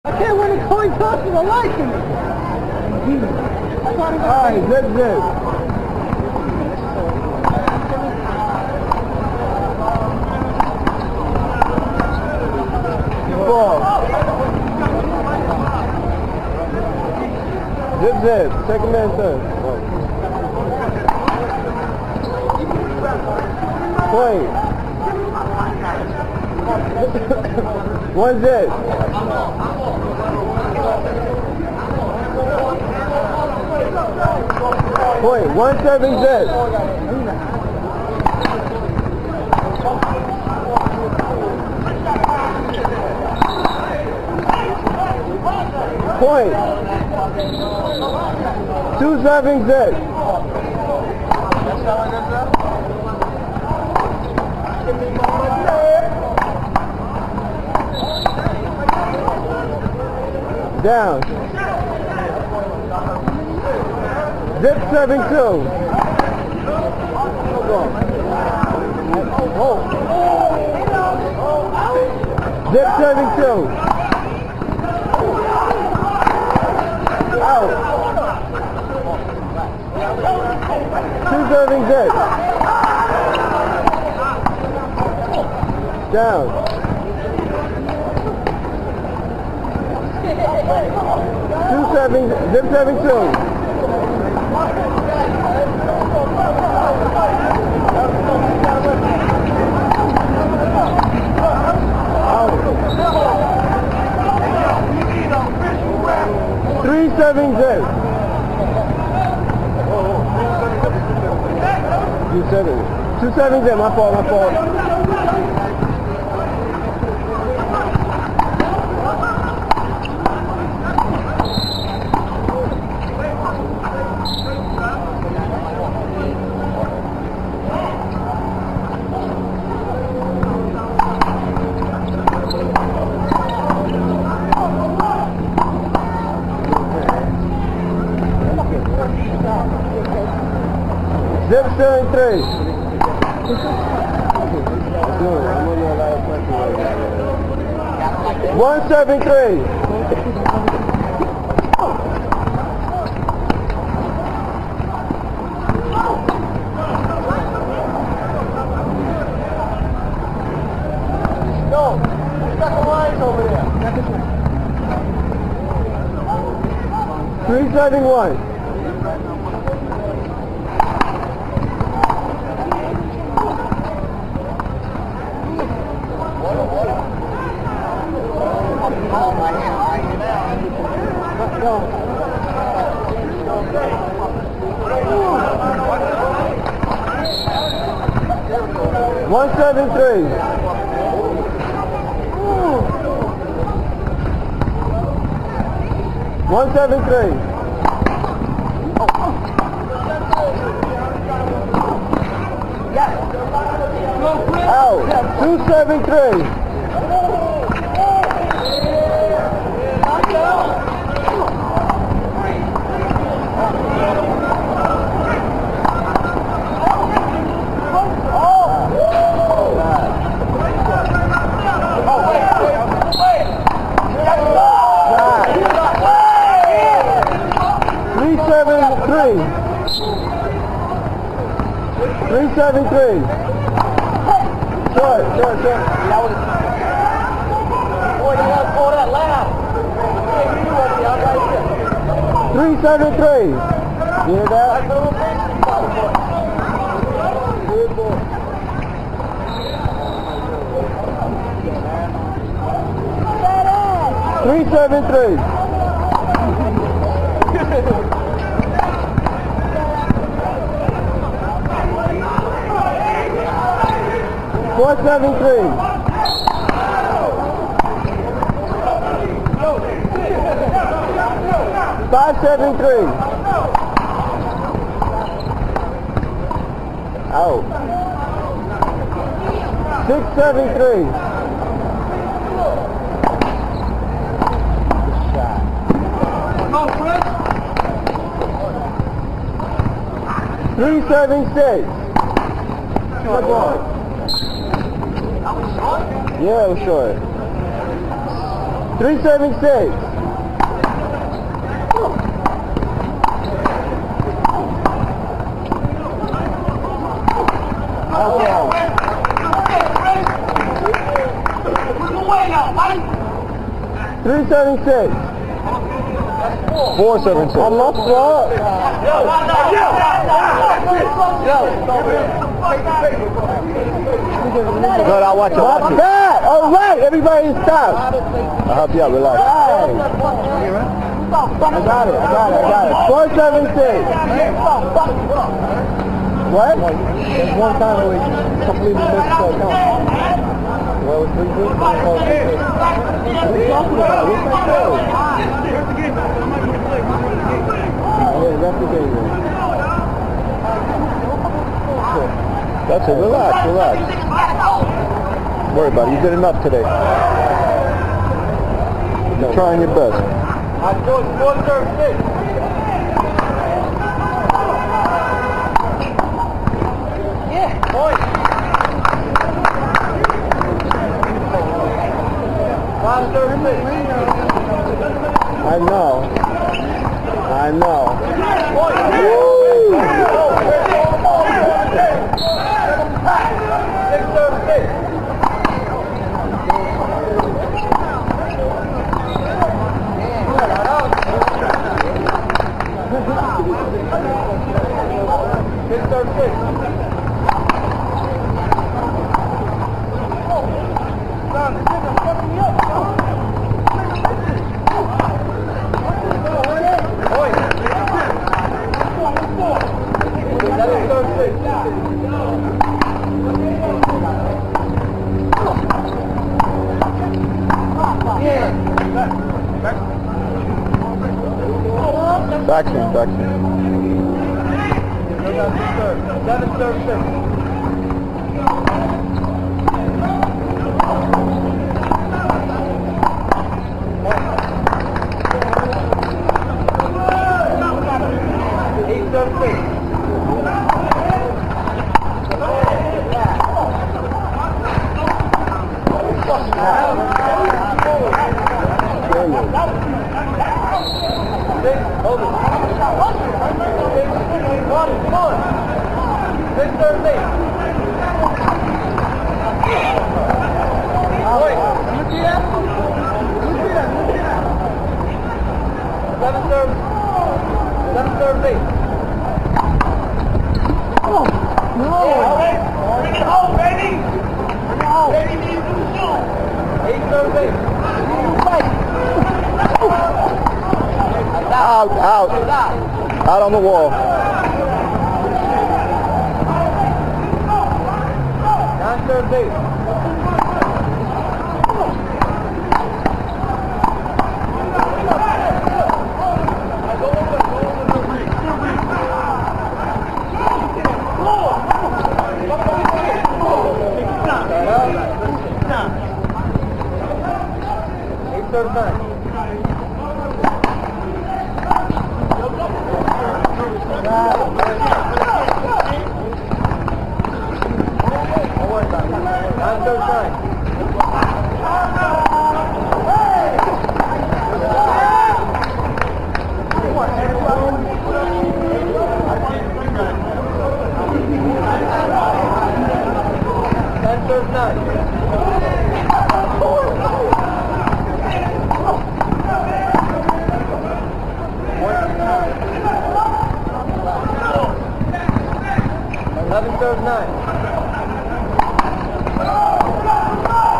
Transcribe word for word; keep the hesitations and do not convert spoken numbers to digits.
I can't win a coin toss with a license. Alright, zip zip. Ball. Zip zip. Second man turn. Point. One zip. Point. One seven zip. Point. Two seven zip. Down. Zip seven two. Zip seven two. Out. Two serving zip. Down. Two serving, zip serving two. Three seven zip. Two seven. Two seven zip. My fault. My fault. Zip seven three. One seven three. No, you got the lines over there. Three seven one. One seven three. One seven three. Out. Two seven three. Three seven three. Three seven three. Short, short, short. Boy, you gotta pull that loud. Three seven three. You hear that? Good boy. Three seven three. Four seven three. Five seven three. Out. Six seven three. Three seven six. Good boy. Yeah, it was short. three seventy-six. three seventy-six. four seventy-six. I'm not smart. Good, I'll watch it. Watch it. That. All right, everybody stop. I'll help you out, relax. Right. I got it, I got it, I got it. four seventy-six. What? There's one time where we completely missed the count. Well, it's three good. What are you talking about? What's that called? Yeah, that's the game. That's it. Relax, relax. Don't worry about it. You did enough today. You're trying your best. I'm doing four thirty-six. Yeah. Point. five thirty-six. I know. I know. Woo! six thirty-six. six thirty-six. Backspin, backspin. seven thirty-six. eight thirty-six. Hold it. Come on. six thirty-eight. seven thirty. seven thirty-eight. Oh, no. Bring it home, baby. Bring it home. Baby needs to shoot. eight thirty-eight. Out, out. Out on the wall. nine thirty-eight. eight thirty-nine. nine thirty-nine. ten thirty-nine. eleven thirty-nine.